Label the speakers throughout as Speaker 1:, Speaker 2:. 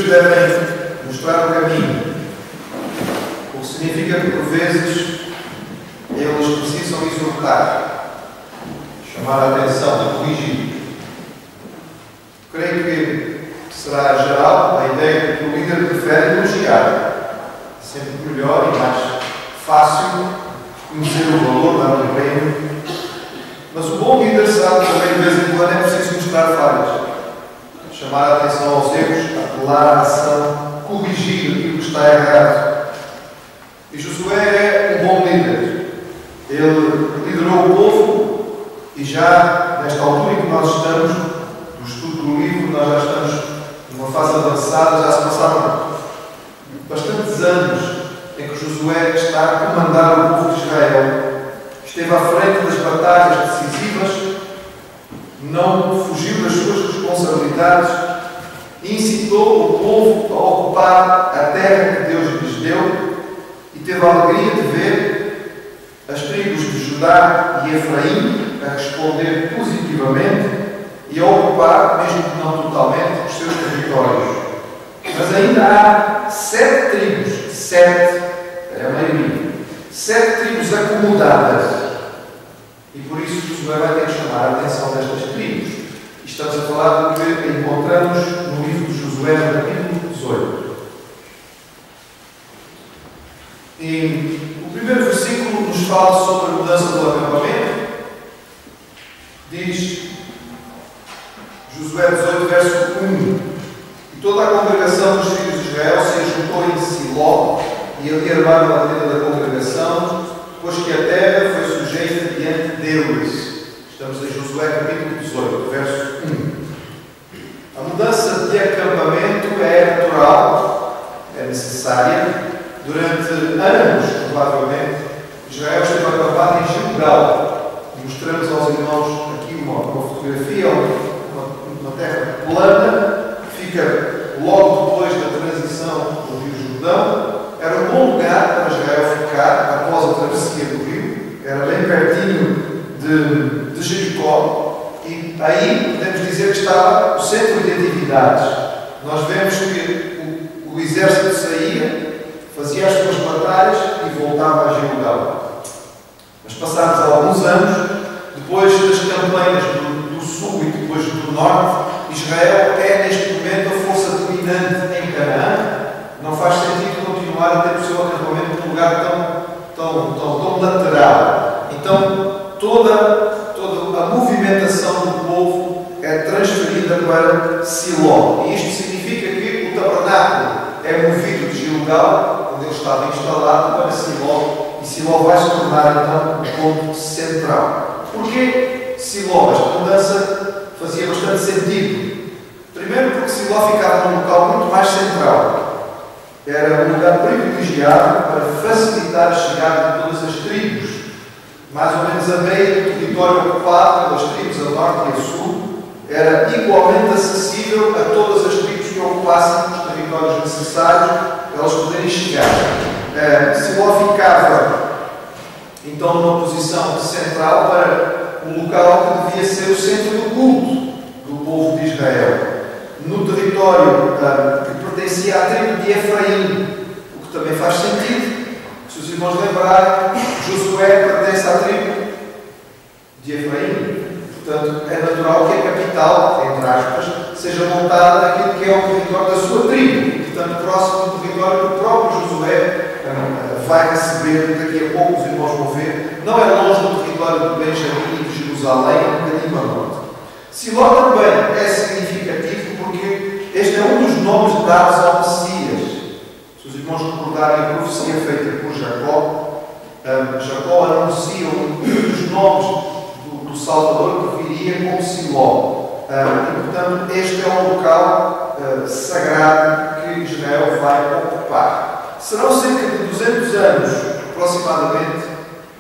Speaker 1: devem mostrar o caminho, o que significa que, por vezes, eles precisam exortar, chamar a atenção, corrigir. Creio que será geral a ideia de que o líder prefere elogiar. Sempre melhor e mais fácil conhecer o valor, dar o reino. Mas o bom líder sabe que também, de vez em quando, é preciso mostrar falhas, chamar a atenção aos erros, apelar à ação, corrigir aquilo que está errado. E Josué é um bom líder. Ele liderou o povo e já, nesta altura em que nós estamos, no estudo do livro, nós já estamos numa fase avançada, já se passaram bastantes anos em que Josué está a comandar o povo de Israel. Esteve à frente das batalhas decisivas, não fugiu das suas responsabilidades e incitou o povo a ocupar a terra que Deus lhes deu e teve a alegria de ver as tribos de Judá e Efraim a responder positivamente e a ocupar, mesmo que não totalmente, os seus territórios. Mas ainda há 7 tribos, 7, é a maioria, 7 tribos acomodadas. E por isso Josué vai ter que chamar a atenção destas tribos. E estamos a falar do que encontramos no livro de Josué, no capítulo 18. E o primeiro versículo nos fala sobre a mudança do acampamento. Diz Josué 18, verso 1: E toda a congregação dos filhos de Israel se ajuntou em Siló, e ali armaram a tenda da congregação, pois que a terra foi sujeita diante deles. Estamos em Josué capítulo 18, verso 1. A mudança de acampamento é natural, é necessária. Durante anos, provavelmente, Israel esteve acampado em Gilgal. Mostramos aos irmãos aqui uma fotografia, uma terra plana, que fica logo depois da transição do Rio Jordão. Era um bom lugar para Israel ficar após a travessia do rio. Era bem pertinho de Jericó. E aí podemos dizer que estava o centro de atividades. Nós vemos que o exército saía, fazia as suas batalhas e voltava a Gilgal. Mas passados alguns anos, depois das campanhas do sul e depois do norte, Israel é neste momento a força dominante em Canaã. Não faz sentido continuar a ter o seu acampamento num lugar tão lateral. Então, toda a movimentação do povo é transferida para Siló. E isto significa que o tabernáculo é movido de Gilgal, onde ele estava instalado, para Siló. E Siló vai se tornar, então, o ponto central. Porquê Siló? Esta mudança fazia bastante sentido. Primeiro porque Siló ficava num local muito mais central. Era um lugar privilegiado para facilitar a chegada de todas as tribos. Mais ou menos a meio do território ocupado pelas tribos a norte e a sul, era igualmente acessível a todas as tribos que ocupassem os territórios necessários para elas poderem chegar. Siló ficava então numa posição central para um local que devia ser o centro do culto do povo de Israel. No território que pertencia à tribo de Efraim, o que também faz sentido. Se os irmãos lembrarem, Josué pertence à tribo de Efraim. Portanto, é natural que a capital, entre aspas, seja montada naquilo que é o território da sua tribo. Portanto, próximo do território que o próprio Josué vai receber daqui a pouco, os irmãos vão ver. Não é longe do território de Benjamim e de Jerusalém, um bocadinho a norte. Siló também é significativo porque este é um dos nomes dados ao Messias. Se os irmãos recordarem a profecia feita por Jacó, Jacó anuncia um dos nomes do Salvador que viria como Siló. E, portanto, este é um local sagrado que Israel vai ocupar. Serão cerca de 200 anos, aproximadamente,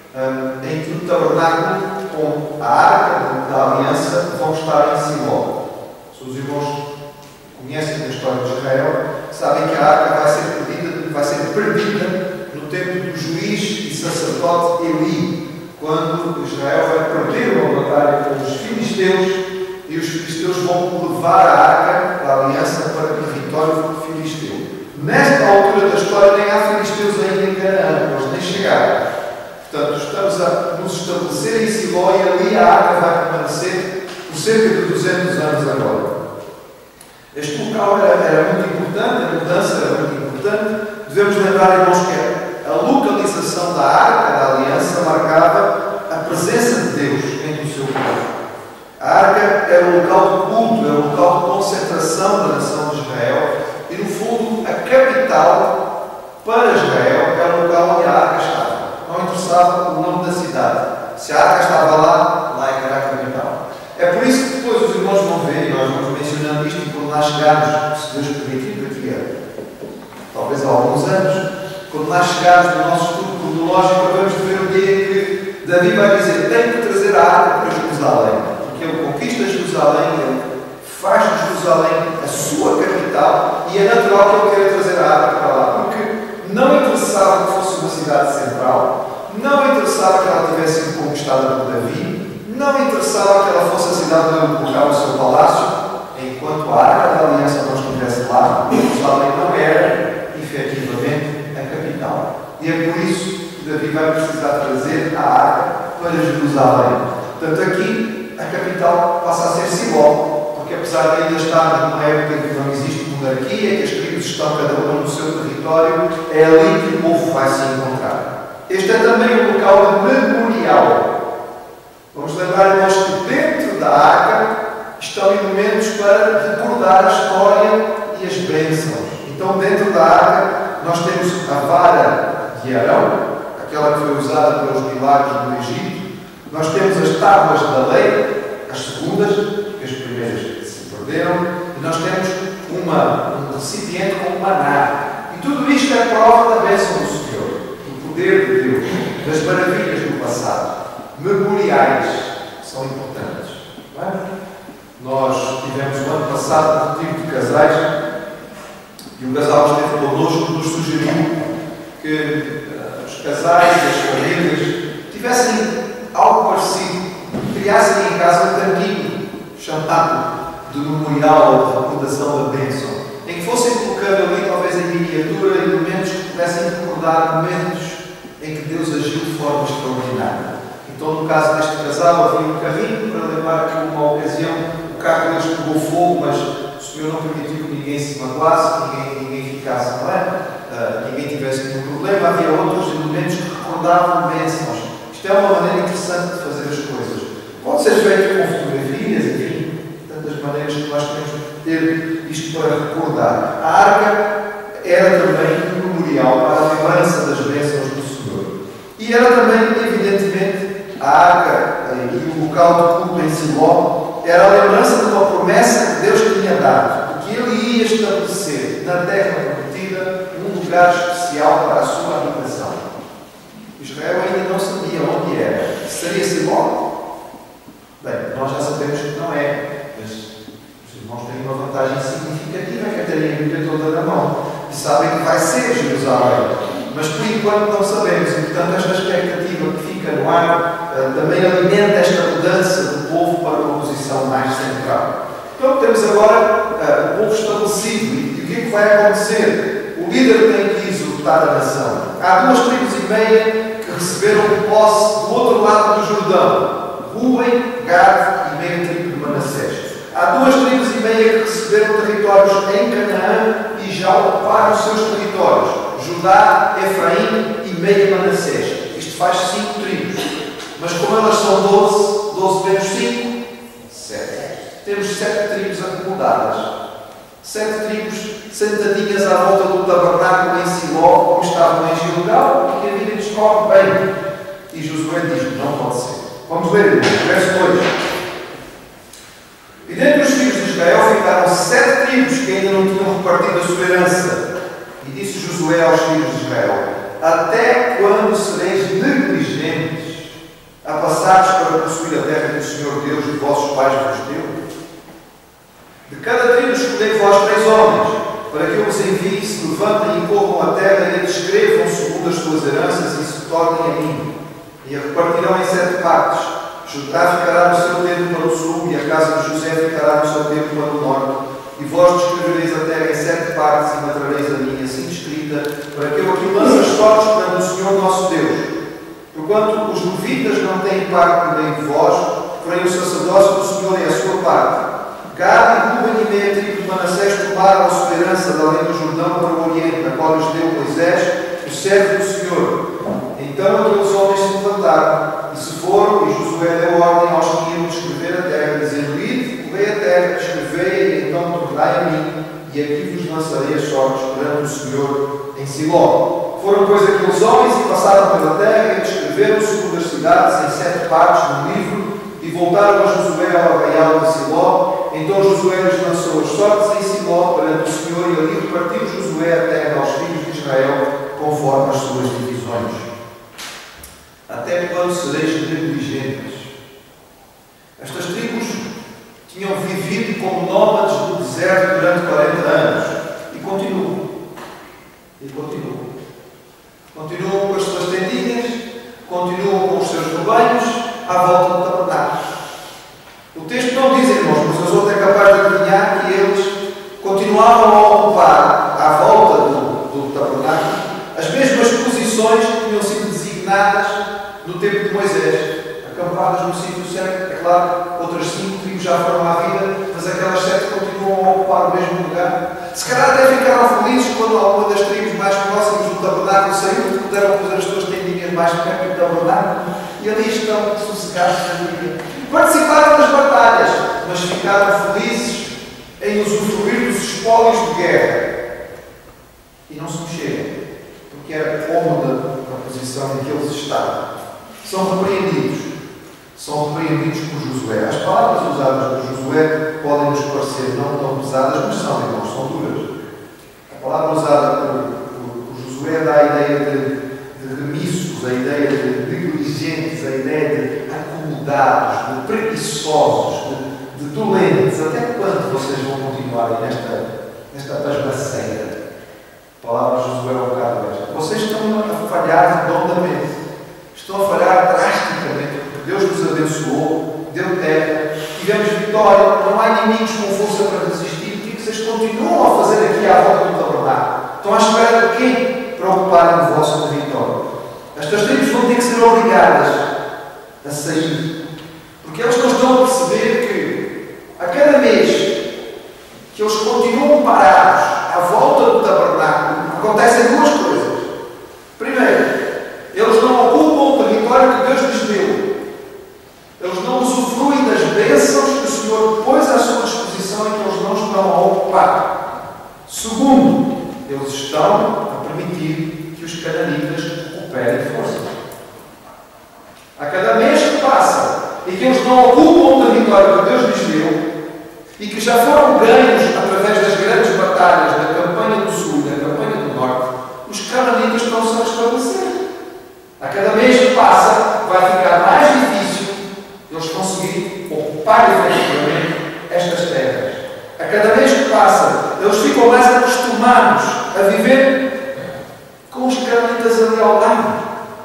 Speaker 1: em que o tabernáculo com a arca da aliança vão estar em Siló. Se os irmãos conhecem a história de Israel, sabem que a arca vai ser perdida no tempo do juiz e sacerdote Eli, quando Israel vai perder uma batalha com os filisteus, e os filisteus vão levar a arca da aliança para território território filisteu. Nesta altura da história nem há filisteus ainda em Canaã, eles nem chegaram. Portanto, estamos a nos estabelecer em Siló e ali a arca vai permanecer por cerca de 200 anos agora. Este local era muito importante, a mudança era muito importante. Devemos lembrar, irmãos, que a localização da arca da aliança marcava a presença de Deus entre o seu povo. A arca era o local de culto, era o local de concentração da nação de Israel e, no fundo, a capital para Israel era o local onde a arca estava. Não interessava o nome da cidade. Se a arca estava lá é que era a capital. É por isso que depois os irmãos vão ver, e nós vamos mencionando isto, e quando nós chegarmos, se Deus permitir, daqui a talvez há alguns anos, quando nós chegarmos no nosso estudo cronológico, vamos ver o dia que Davi vai dizer: tem que trazer a arca para Jerusalém, porque ele conquista Jerusalém, ele faz de Jerusalém a sua capital, e é natural que ele queira trazer a arca para lá, porque não interessava que fosse uma cidade central, não interessava que ela tivesse sido conquistada por Davi, não interessava que ela fosse a cidade onde ele colocava o seu palácio, enquanto a arca da aliança não estivesse lá, Jerusalém não era, efetivamente, a capital. E é por isso que Davi vai precisar trazer a arca para Jerusalém. Portanto, aqui a capital passa a ser Siló, porque apesar de ainda estarmos numa época em que não existe monarquia, que as tribos estão cada uma no seu território, é ali que o povo vai se encontrar. Este é também um local de memorial. Vamos lembrar, irmãos, que dentro da arca estão elementos para recordar a história e as bênçãos. Então, dentro da arca, nós temos a vara de Arão, aquela que foi usada pelos milagres do Egito. Nós temos as tábuas da lei, as segundas, porque as primeiras se perderam. E nós temos um recipiente com maná. E tudo isto é prova da bênção do Senhor, do poder de Deus, das maravilhas do passado. Memoriais são importantes. Não é? Nós tivemos no ano passado um retiro de casais e o casal que esteve connosco nos sugeriu que os casais e as famílias tivessem algo parecido, criassem em casa um tanquinho chamado de memorial ou de recordação da bênção, em que fossem colocando ali, talvez em miniatura, elementos que pudessem recordar momentos em que Deus agiu de forma extraordinária. Então, no caso deste casal, havia um carrinho para lembrar que, numa ocasião, o carro deles pegou fogo, mas o Senhor não permitiu que ninguém se magoasse, ninguém ficasse, não é? Ninguém tivesse nenhum problema. Havia outros elementos que recordavam bênçãos. Isto é uma maneira interessante de fazer as coisas. Pode ser feito com fotografias, enfim, tantas maneiras que nós temos de ter isto para recordar. A arca era também um memorial para a lembrança das bênçãos do Senhor. E era também, evidentemente, a arca e o local de culto em Siló era a lembrança de uma promessa que Deus tinha dado, que Ele ia estabelecer na terra prometida um lugar especial para a sua habitação. Israel ainda não sabia onde era. Seria Siló? Bem, nós já sabemos que não é, mas os irmãos têm uma vantagem significativa, que é terem a Bíblia toda na mão e sabem que vai ser Jerusalém. Mas por enquanto não sabemos, e portanto esta expectativa que fica no ar também alimenta esta mudança do povo para uma posição mais central. Então temos agora o povo estabelecido, e o que é que vai acontecer? O líder tem que exortar a nação. Há 2 tribos e meia que receberam posse do outro lado do Jordão: Ruben, Gad e meia tribo de Manassés. Há 2 tribos e meia que receberam territórios em Canaã e já ocuparam os seus territórios: Judá, Efraim e meia Manassés. Isto faz 5 tribos. Mas como elas são 12 menos 5, 7. Temos 7 tribos acomodadas. 7 tribos sentadinhas à volta do tabernáculo em Siló, como estavam em Gilgal, e a vida lhes corre bem. E Josué diz: não pode ser. Vamos ler, verso 2. E dentre os filhos de Israel ficaram 7 tribos que ainda não tinham repartido a sua herança. E disse Josué aos filhos de Israel: até quando sereis negligentes a passares para possuir a terra que o Senhor Deus de vossos pais vos deu? De cada tribo escolhei vós 3 homens, para que eu os envie, se levantem e corram a terra e a descrevam segundo as suas heranças e se tornem a mim. E a repartirão em 7 partes. Judá ficará no seu termo para o sul, e a casa de José ficará no seu termo para o norte. e vós descrevereis a terra em 7 partes e matareis a minha, assim descrita, para que eu aqui lance as sortes perante o Senhor nosso Deus. Porquanto os levitas não têm parte no meio de vós, porém o sacerdócio do Senhor é a sua parte. Gade, Ruben e meia tribo de Manassés tomaram a sua herança da além do Jordão para o Oriente, a qual lhes deu Moisés, o servo do Senhor. Então aqueles homens se levantaram e se foram, e Josué deu ordem aos que iam descrever a terra, dizendo: ide, colhei a terra, descrevei-a e então tornai a mim, e aqui vos lançarei as sortes perante o Senhor em Siló. Foram, pois, aqueles homens e passaram pela terra e descreveram segundo as cidades em 7 partes no livro, e voltaram a Josué ao arraial de Siló. Então Josué lhes lançou as sortes em Siló perante o Senhor, e ali repartiu Josué a terra aos filhos de Israel, conforme as suas divisões. Até quando sereis negligentes? Estas tribos tinham vivido como nómades no deserto durante 40 anos e continuam. Continuam com as suas tendinhas, continuam com os seus rebanhos à volta do tabernáculo. O texto não diz, irmãos, mas eu sou até capaz de adivinhar que eles continuavam a ocupar à volta do tabernáculo as mesmas posições que tinham sido designadas no tempo de Moisés, acampadas no sítio certo. É claro, outras 5 tribos já foram à vida, mas aquelas 7 continuam a ocupar o mesmo lugar. Se calhar até ficaram felizes quando alguma das tribos mais próximas do tabernáculo saiu, porque puderam fazer as suas tendinhas mais perto do tabernáculo, e ali estão sossegados na vida. Participaram das batalhas, mas ficaram felizes em usufruir dos espólios de guerra. E não se mexeram, porque era cômoda a posição em que eles estavam. São repreendidos por Josué. As palavras usadas por Josué podem nos parecer não tão pesadas, mas são, irmãos, são duras. A palavra usada por Josué dá a ideia de remissos, a ideia de negligentes, a ideia de acomodados, de preguiçosos, de dolentes. Até quando vocês vão continuar nesta pasmaceira? A palavra de Josué é um bocado esta. Vocês estão a falhar redondamente. Estão a falhar drasticamente, porque Deus nos abençoou, deu terra, tivemos vitória, não há inimigos com força para resistir. O que é que vocês continuam a fazer aqui à volta do tabernáculo? Estão à espera de quem? Para ocuparem o vosso território. Estas tribos vão ter que ser obrigadas a sair, porque eles não estão a perceber que a cada mês que eles continuam parados à volta do tabernáculo, acontecem 2 coisas. Primeiro, eles não ocupam o território que Deus lhes deu. Eles não usufruem das bênçãos que o Senhor pôs à sua disposição e que eles não estão a ocupar. Segundo, eles estão a permitir que os cananitas recuperem força. A cada mês que passa e que eles não ocupam o território que Deus lhes deu e que já foram ganhos através das grandes batalhas da campanha do Sul e da campanha do Norte, os cananitas estão-se a restabelecer. A cada mês que passa, vai ficar mais difícil eles conseguirem ocupar efetivamente estas terras. A cada mês que passa, eles ficam mais acostumados a viver com os cananitas ali ao lado.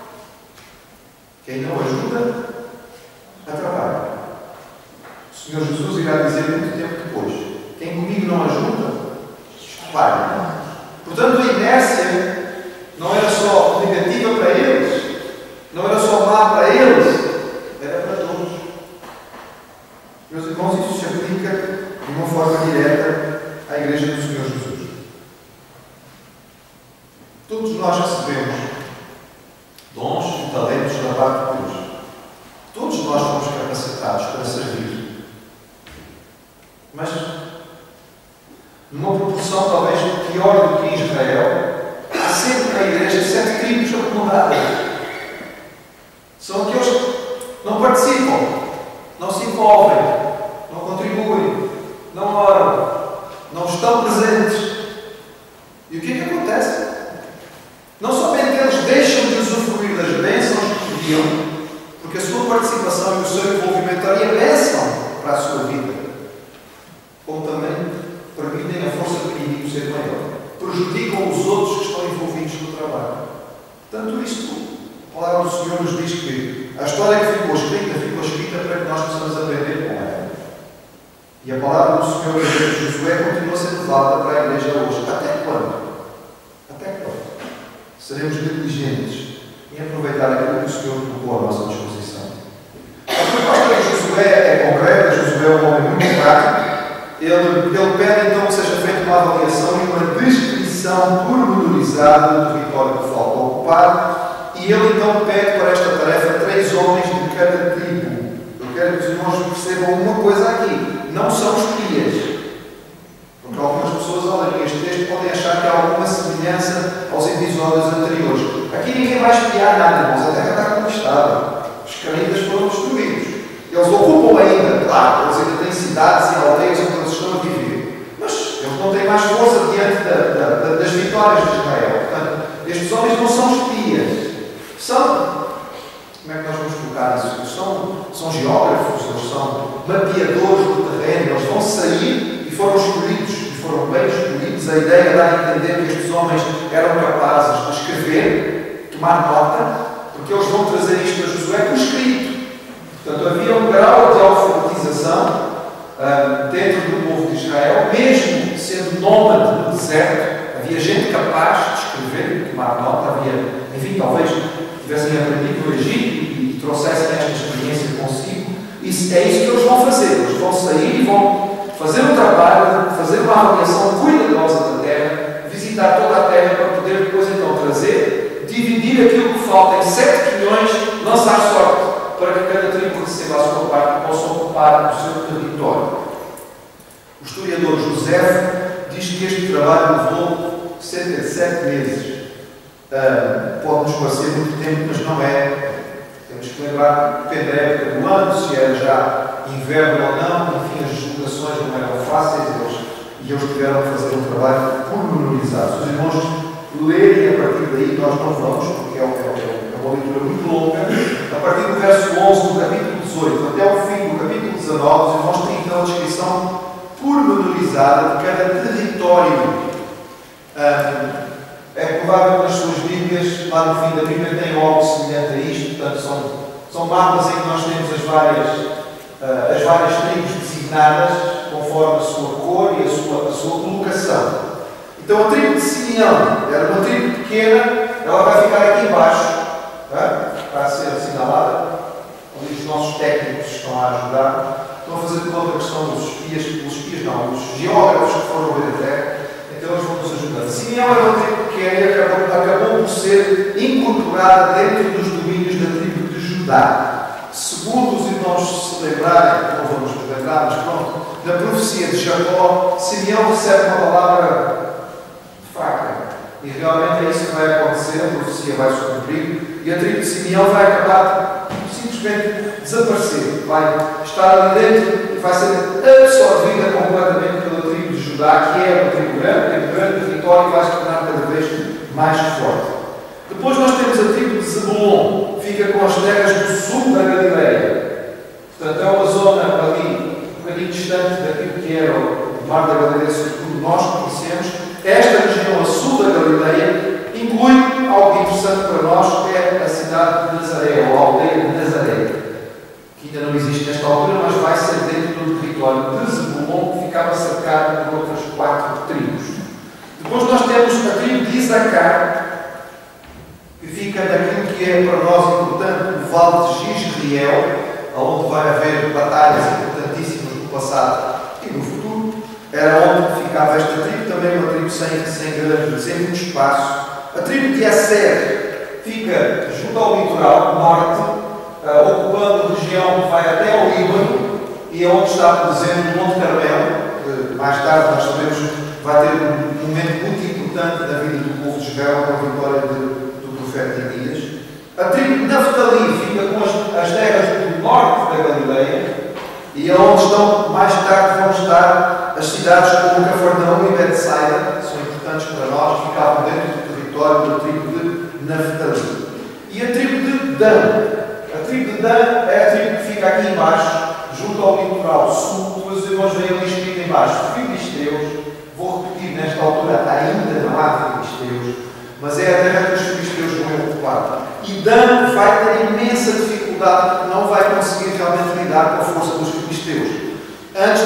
Speaker 1: Quem não ajuda, atrapalha. O Senhor Jesus irá dizer muito tempo depois: quem comigo não ajuda, espalha. Portanto, a inércia não era só negativa para eles, não era só má para eles, era para todos. Meus irmãos, isso se aplica de uma forma direta à Igreja do Senhor Jesus. Todos nós recebemos dons e talentos da parte de Deus. Todos nós fomos capacitados para servir. Mas, numa proporção talvez pior do que em Israel, há sempre na Igreja 7 tribos acomodadas. São aqueles que não participam, não se envolvem, não contribuem, não oram, não estão presentes. E o que é que acontece? Não somente eles deixam de usufruir das bênçãos que podiam, porque a sua participação e o seu envolvimento ali é bênção para a sua vida, como também permitem a força do inimigo ser maior. Prejudicam os outros que estão envolvidos no trabalho. Tanto isto, a palavra do Senhor nos diz que a história que ficou escrita para que nós possamos aprender com ela. E a palavra do Senhor de Josué continua a ser levada para a igreja hoje. Até quando? Até quando? Seremos negligentes em aproveitar aquilo que o Senhor colocou à nossa disposição. A proposta de Josué é concreta. Josué é um homem muito prático. Ele pede então que seja feita uma avaliação e uma descrição pormenorizada do território que falta ocupar. E ele então pede para esta tarefa 3 homens de cada tribo. Eu quero que os irmãos percebam uma coisa aqui. Não são espias. Porque algumas pessoas, ao lerem este texto, podem achar que há alguma semelhança aos episódios anteriores. Aqui ninguém vai espiar nada, irmãos. A terra está conquistada. Os canaítas foram destruídos. Eles ocupam ainda, claro, eles ainda têm cidades e aldeias onde eles estão a viver. Mas eles não têm mais força diante das vitórias de Israel. Portanto, estes homens não são espias. São, como é que nós vamos colocar isso? São geógrafos, eles são mapeadores do terreno, eles vão sair e foram escolhidos, e foram bem escolhidos. A ideia dá a entender que estes homens eram capazes de escrever, tomar nota, porque eles vão trazer isto a Josué por escrito. Portanto, havia um grau de alfabetização dentro do povo de Israel, mesmo sendo nómade no deserto, havia gente capaz de escrever, de tomar nota, havia, enfim, talvez tivessem aprendido no Egito e trouxessem esta experiência consigo. É isso que eles vão fazer. Eles vão sair e vão fazer um trabalho, fazer uma avaliação cuidadosa da terra, visitar toda a terra para poder depois então trazer, dividir aquilo que falta em 7 quilhões, lançar sorte para que cada tribo receba a sua parte e possa ocupar o seu território. O historiador José diz que este trabalho levou cerca de 7 meses. Pode-nos parecer muito tempo, mas não é. Temos que lembrar que depende da época do ano, se era já inverno ou não, enfim, as deslocações não eram fáceis e eles tiveram que fazer um trabalho pormenorizado. Se os irmãos lerem a partir daí, nós não vamos, porque é uma leitura muito longa. A partir do verso 11 do capítulo 18 até o fim do capítulo 19, os irmãos têm então a descrição pormenorizada de cada território. É provável que nas suas Bíblias, lá no fim da Bíblia, tenham algo semelhante a isto. Portanto, são mapas em que nós temos as várias tribos designadas conforme a sua cor e a sua colocação. Então, a tribo de Simeão era uma tribo pequena, ela vai ficar aqui embaixo, para ser assinalada. Ali os nossos técnicos estão a ajudar. Estão a fazer de conta a questão dos os geógrafos que foram ver a terra. Então eles vão nos ajudar. Simeão era uma tribo pequena e acabou por ser incorporada dentro dos domínios da tribo de Judá. Segundo os irmãos se lembrarem, não vamos nos lembrar, mas pronto, na profecia de Jacó, Simeão recebe uma palavra fraca. E realmente é isso que vai acontecer, a profecia vai se cumprir e a tribo de Simeão vai acabar simplesmente desaparecer. Vai estar ali dentro e vai ser absorvida completamente pela tribo de Judá, que é uma tribo grande, tem um grande território e vai se tornar cada vez mais forte. Depois nós temos a tribo de Zebulon, que fica com as terras do sul da Galileia. Portanto, é uma zona ali, um bocadinho distante daquilo que era o Mar da Galileia, sobretudo nós conhecemos. Esta região a sul da Galileia inclui algo interessante para nós, que é a cidade de Nazaré, ou a aldeia de Nazaré, que ainda não existe nesta altura, mas vai ser dentro do território de Zebulon, que ficava cercado por outras 4 tribos. Depois nós temos a tribo de Isacar, que fica naquilo que é para nós importante, o Vale de Jezreel, onde vai haver batalhas importantíssimas no passado e no futuro. Era onde ficava esta tribo, também uma tribo sem muito espaço. A tribo de Asser fica junto ao litoral norte, ocupando a região que vai até ao Líbano e é onde está, por exemplo, o Monte Carmelo, que mais tarde nós sabemos vai ter um momento muito importante na vida do povo de Israel com a vitória do profeta Elias. A tribo de Naftali fica com as terras do norte da Galileia e é onde estão, mais tarde vão estar as cidades como Cafarnaum e Betsaida, que são importantes para nós, ficavam dentro do território da tribo de Naftali. E a tribo de Dan. A tribo de Dan é a tribo que fica aqui embaixo, junto ao litoral sul. Depois os irmãos veem ali escrito embaixo, Filisteus. Vou repetir, nesta altura ainda não há filisteus, mas é a terra que os filisteus vão ocupar. E Dan vai ter imensa dificuldade, porque não vai conseguir realmente lidar com a força dos filisteus. Antes de criticar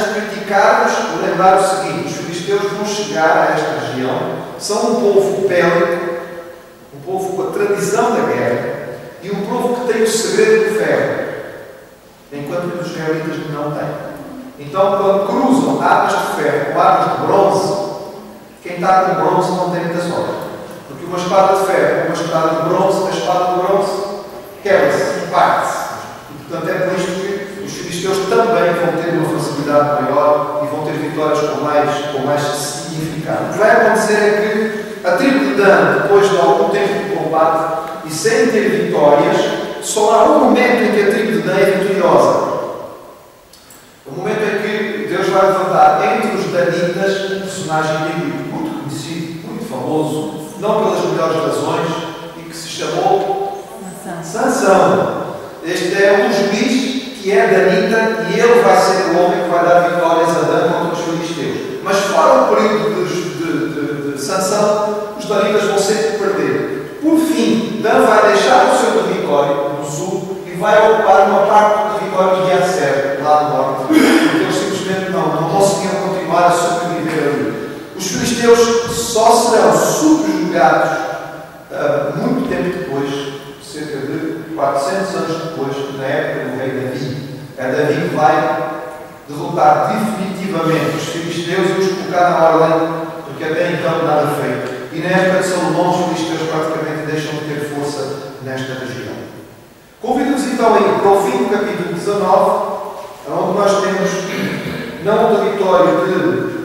Speaker 1: ficar-vos lembrar o seguinte: os filisteus vão chegar a esta região, são um povo bélico, um povo com a tradição da guerra e um povo que tem o segredo do ferro, enquanto os israelitas não têm. Então, quando cruzam armas de ferro com armas de bronze, quem está com bronze não tem muita sorte. Porque uma espada de ferro com uma espada de bronze, a espada de bronze quebra-se, parte-se. E, portanto, é por isto que os filisteus também vão ter uma facilidade maior e vão ter vitórias com mais significado. O que vai acontecer é que a tribo de Dan, depois de algum tempo de combate e sem ter vitórias, só há um momento em que a tribo de Dan é vitoriosa. O momento em que Deus vai levantar entre os danitas um personagem bíblico muito conhecido, muito famoso, não pelas melhores razões, e que se chamou Sansão. Este é um juiz que é danita e ele vai ser o homem que vai dar vitórias a Dan contra os filisteus. Mas fora o período de Sansão, os danitas vão sempre perder. Por fim, Dan vai deixar o seu território no sul e vai ocupar uma parte do território de Yatzer, lá no norte. Porque eles simplesmente não conseguiam continuar a sobreviver ali. Os filisteus só serão subjugados muito tempo depois, cerca de 400 anos depois, na época do rei Davi. É Davi que vai derrotar definitivamente os filisteus e os colocar na ordem, porque até então nada feito. E na época de Salomão, os filisteus praticamente deixam de ter força nesta região. Convido-vos então a ir para o fim do capítulo 19, onde nós temos não um território de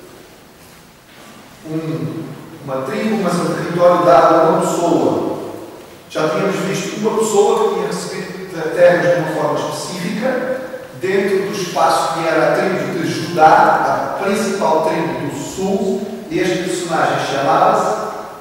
Speaker 1: uma tribo, mas um território dado a uma pessoa. Já tínhamos visto uma pessoa que tinha recebido terras de uma forma específica, dentro do espaço que era a tribo de Judá, a principal tribo do sul. Este personagem chamava-se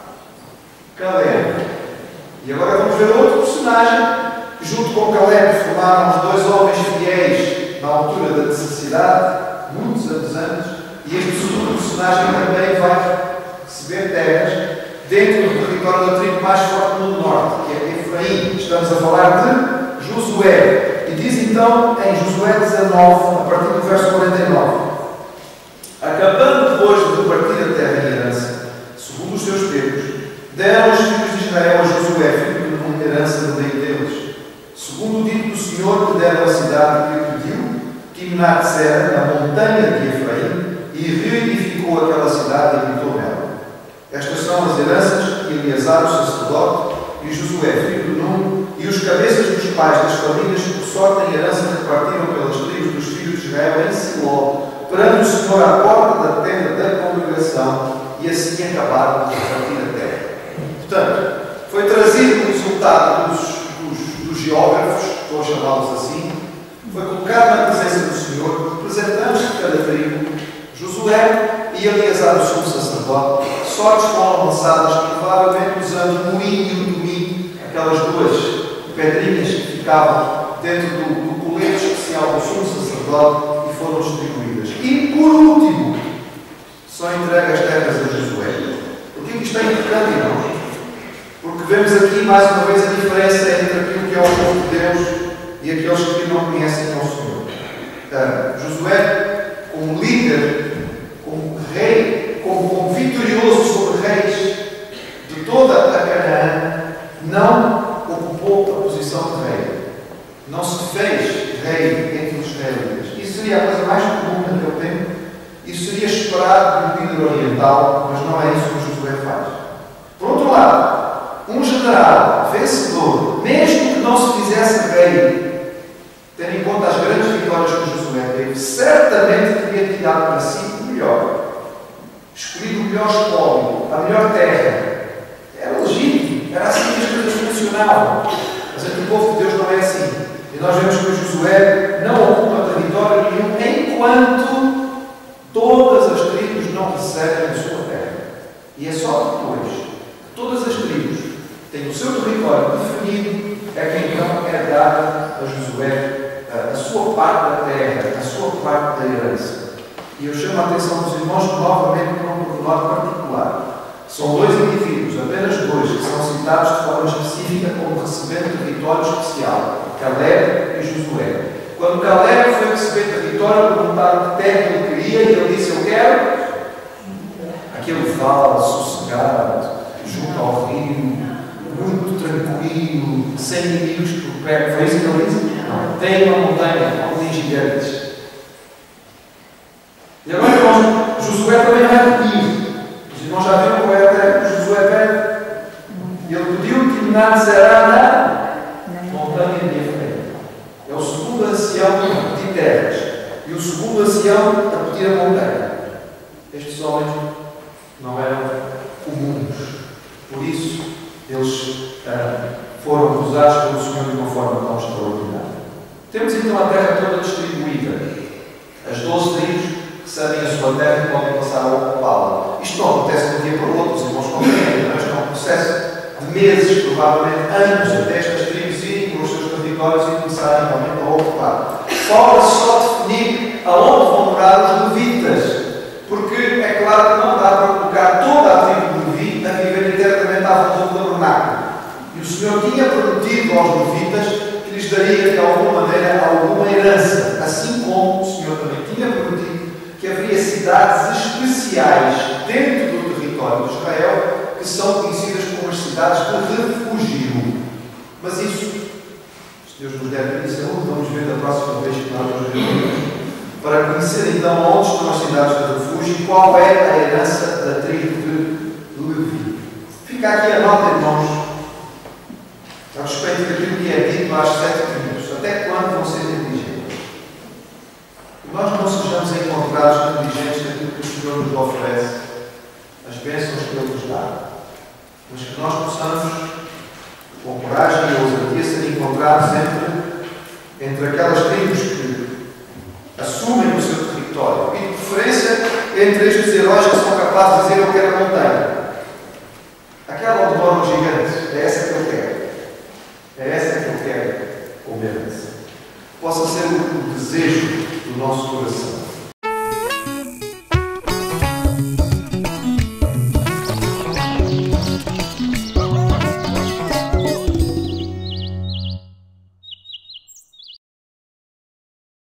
Speaker 1: Caleb. E agora vamos ver outro personagem que, junto com Caleb, formaram os dois homens fiéis na altura da necessidade, muitos anos antes, e este segundo personagem também vai receber terras dentro do território da tribo mais forte no norte, que é Efraim. Estamos a falar de Josué. E diz então em Josué 19, a partir do verso 49: acabando depois de repartir a terra em herança, segundo os seus termos, deram os filhos de Israel a Josué, filho de Nun, herança no meio deles, segundo o dito do Senhor, que deram a cidade que pediu, Timnat-Sera, na montanha de Efraim, e reedificou aquela cidade e habitou nela. Estas são as heranças que Eleazar, o sacerdote, e Josué, filho de Nun, e os cabeças dos pais das famílias, por sorte em herança, repartiram pelas tribos dos filhos de Israel em Siló, perante o Senhor à porta da tenda da congregação, e assim acabaram de repartir a terra. Portanto, foi trazido o resultado dos geógrafos, estou a chamá-los assim, foi colocado na presença do Senhor, representantes de cada tribo, Josué e Eleazar, o sumo sacerdote. Sortes foram lançadas, provavelmente usando o moinho e o domínio, aquelas duas pedrinhas que ficavam dentro do colete especial do sumo sacerdote, e foram distribuídas. E, por último, são entregues as terras a Josué. Por que isto é importante, irmãos? Porque vemos aqui, mais uma vez, a diferença entre aquilo que é o povo de Deus e aqueles que não conhecem o Senhor. Josué, como líder, como rei, como vitorioso sobre reis de toda a Canaã, não ocupou a posição de rei. Não se fez rei entre os israelitas. Isso seria a coisa mais comum naquele tempo. Isso seria esperado do líder oriental, mas não é isso que Josué faz. Por outro lado, um general vencedor, mesmo que não se fizesse rei, tendo em conta as grandes vitórias que Josué teve, certamente teria tirado para si o melhor. Escolhido o melhor espólio, a melhor terra. Era legítimo, era assim que as coisas funcionavam. Mas entre o povo de Deus não é assim. E nós vemos que Josué não ocupa território nenhum enquanto todas as tribos não recebem a sua terra. E é só depois que todas as tribos têm o seu território definido, é que então é dada a Josué a sua parte da terra, a sua parte da herança. E eu chamo a atenção dos irmãos novamente para um pormenor particular. São dois indivíduos, apenas dois, que são citados de forma específica como recebendo território especial: Caleb e Josué. Quando Caleb foi receber território, perguntaram que terra ele queria e ele disse: eu quero aquele vale sossegado, junto ao rio, muito tranquilo, sem inimigos por perto. Foi isso que ele disse? Não. Tem uma montanha com gigantes. E agora, irmãos, Josué também vai pedir. Os irmãos já viram qual é a terra que Josué pede? Ele pediu que Timnat será na montanha de Efraim. É o segundo ancião a pedir terras e o segundo ancião a pedir a montanha. Estes homens não eram comuns. Por isso, eles foram usados pelo Senhor de uma forma tão extraordinária. Temos então a terra toda distribuída. As 12 tribos recebem a sua terra e podem passar a ocupá-la. Isto não acontece de um dia para o outro, os irmãos compreendem, mas é um processo de meses, provavelmente anos, até estas tribos irem para os seus territórios e começarem realmente a ocupar. Falta só definir aonde vão morar os levitas, porque é claro que não dá para colocar toda a tribo de Levi a viver internamente à volta do tabernáculo. E o Senhor tinha prometido aos levitas que lhes daria de alguma maneira alguma herança, assim como o Senhor também tinha prometido que haveria cidades especiais dentro do território de Israel que são conhecidas como as cidades de refúgio. Mas isso, se Deus nos der isso, vamos ver da próxima vez que nós nos reunimos, para conhecer então onde estão as cidades de refúgio e qual é a herança da tribo de Levi. Fica aqui a nota, irmãos, a respeito daquilo que é dito às 7 tribos. Até quando vão ser negligentes? Que nós não sejamos encontrados negligentes daquilo que o Senhor nos oferece, as bênçãos que Ele nos dá, mas que nós possamos, com coragem e ousadia, ser encontrados entre aquelas tribos que assumem o seu território e, de preferência, entre estes heróis que são capazes de dizer: eu quero a montanha. Aquela onde moram os gigantes, é essa